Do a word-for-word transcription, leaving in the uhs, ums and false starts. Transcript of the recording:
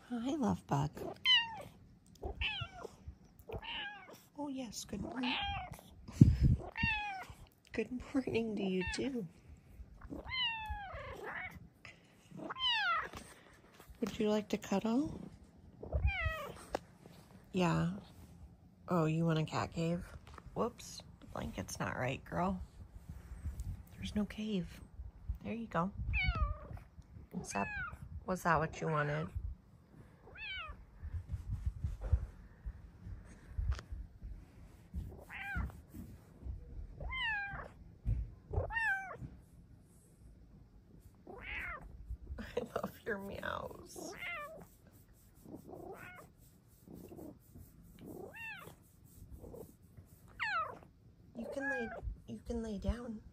Hi, love bug. Oh yes, good morning. Good morning to you too. Would you like to cuddle? Yeah. Oh, you want a cat cave? Whoops, the blanket's not right, girl. There's no cave. There you go. Was that, was that what you wanted? I love your meows. You can lay, you can lay down.